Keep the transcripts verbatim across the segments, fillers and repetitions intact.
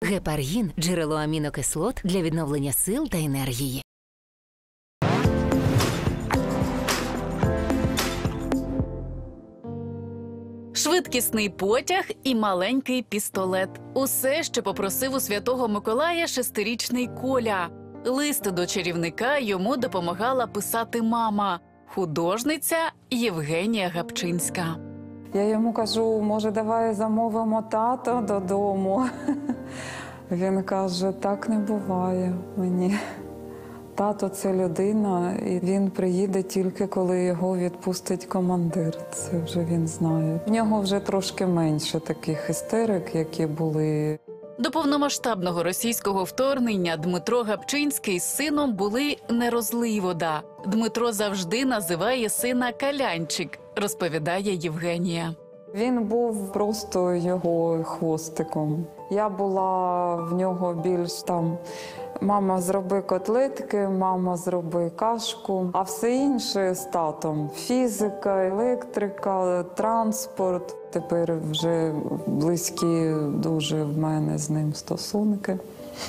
Гепаргін – джерело амінокислот для відновлення сил та енергії. Швидкісний потяг і маленький пістолет. Усе, що попросив у Святого Миколая шестирічний Коля. Лист до чарівника йому допомагала писати мама, художниця Євгенія Гапчинська. Я йому кажу, може, давай замовимо тата додому. Він каже, так не буває мені. Тато – це людина, і він приїде тільки, коли його відпустить командир. Це вже він знає. В нього вже трошки менше таких істерик, які були. До повномасштабного російського вторгнення Дмитро Гапчинський з сином були не розлий вода. Дмитро завжди називає сина Калянчик, розповідає Євгенія. Він був просто його хвостиком. Я була в нього більш там, мама, зроби котлетки, мама, зроби кашку, а все інше з татом. Фізика, електрика, транспорт. Тепер вже близькі дуже в мене з ним стосунки.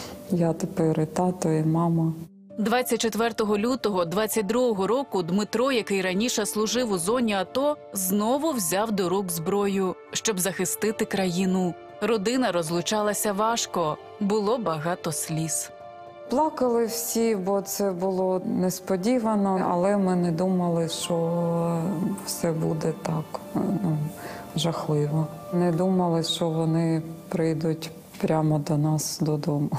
Я тепер і тато, і мама. двадцять четвертого лютого двадцять другого року Дмитро, який раніше служив у зоні АТО, знову взяв до рук зброю, щоб захистити країну. Родина розлучалася важко, було багато сліз. Плакали всі, бо це було несподівано, але ми не думали, що все буде так, ну, жахливо. Не думали, що вони прийдуть прямо до нас додому.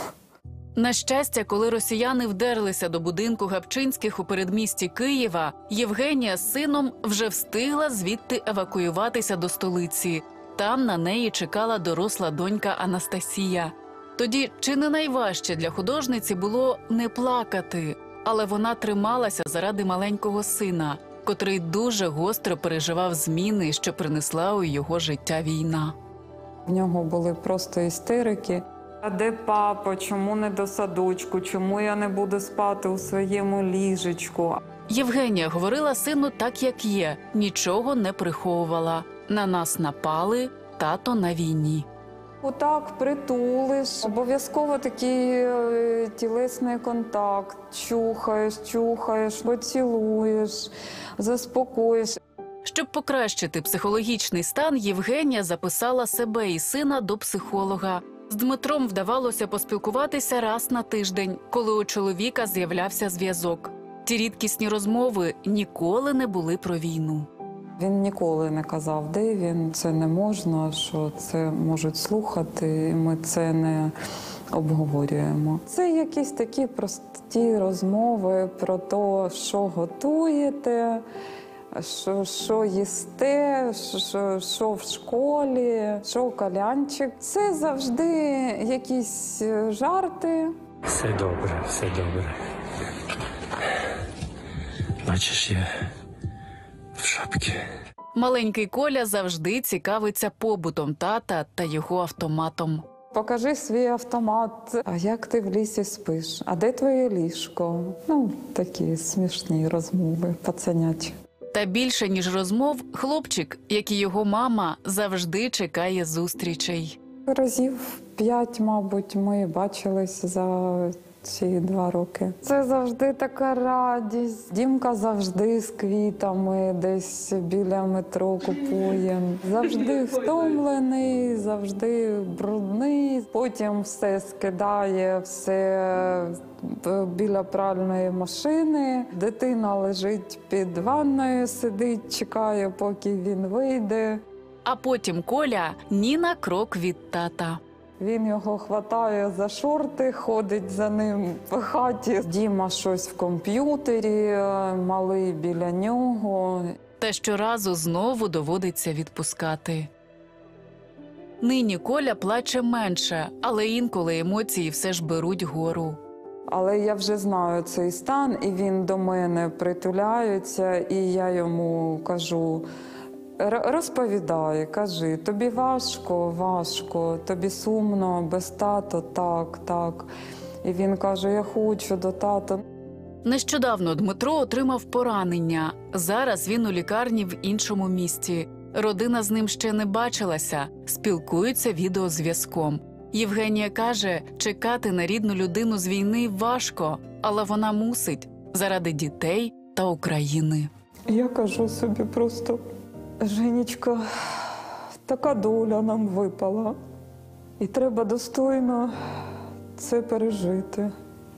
На щастя, коли росіяни вдерлися до будинку Гапчинських у передмісті Києва, Євгенія з сином вже встигла звідти евакуюватися до столиці. Там на неї чекала доросла донька Анастасія. Тоді чи не найважче для художниці було не плакати, але вона трималася заради маленького сина, котрий дуже гостро переживав зміни, що принесла у його життя війна. В нього були просто істерики. А де папа? Чому не до садочку? Чому я не буду спати у своєму ліжечку? Євгенія говорила сину так, як є, нічого не приховувала. На нас напали, тато на війні. Отак притулиш, обов'язково такий тілесний контакт. Чухаєш, чухаєш, поцілуєш, заспокоїш. Щоб покращити психологічний стан, Євгенія записала себе і сина до психолога. З Дмитром вдавалося поспілкуватися раз на тиждень, коли у чоловіка з'являвся зв'язок. Ті рідкісні розмови ніколи не були про війну. Він ніколи не казав, де він, це не можна, що це можуть слухати, і ми це не обговорюємо. Це якісь такі прості розмови про те, що готуєте, що, що їсте, що, що в школі, що Калянчик. Це завжди якісь жарти. Все добре, все добре. Бачиш, я в шапці. Маленький Коля завжди цікавиться побутом тата та його автоматом. Покажи свій автомат. А як ти в лісі спиш? А де твоє ліжко? Ну, такі смішні розмови, пацанячі. Та більше, ніж розмов, хлопчик, як і його мама, завжди чекає зустрічей. Разів п'ять, мабуть, ми бачились за ці два роки. Це завжди така радість. Дімка завжди з квітами десь біля метро купує. Завжди втомлений, завжди брудний. Потім все скидає, все біля пральної машини. Дитина лежить під ванною, сидить, чекає, поки він вийде. А потім Коля ні на крок від тата. Він його хватає за шорти, ходить за ним по хаті. Діма щось в комп'ютері, малий біля нього. Та щоразу знову доводиться відпускати. Нині Коля плаче менше, але інколи емоції все ж беруть гору. Але я вже знаю цей стан, і він до мене притуляється, і я йому кажу: розповідай, кажи, тобі важко, важко, тобі сумно, без тата, так, так. І він каже, я хочу до тата. Нещодавно Дмитро отримав поранення. Зараз він у лікарні в іншому місті. Родина з ним ще не бачилася, спілкуються відеозв'язком. Євгенія каже, чекати на рідну людину з війни важко, але вона мусить заради дітей та України. Я кажу собі просто, Женечка, така доля нам випала. І треба достойно це пережити.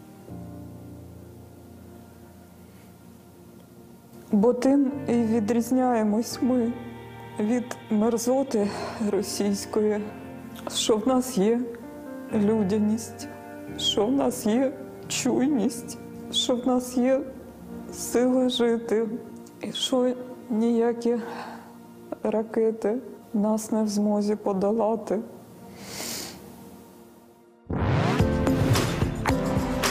Бо тим і відрізняємось ми від мерзоти російської, що в нас є людяність, що в нас є чуйність, що в нас є сили жити, і що ніякі ракети нас не в змозі подолати.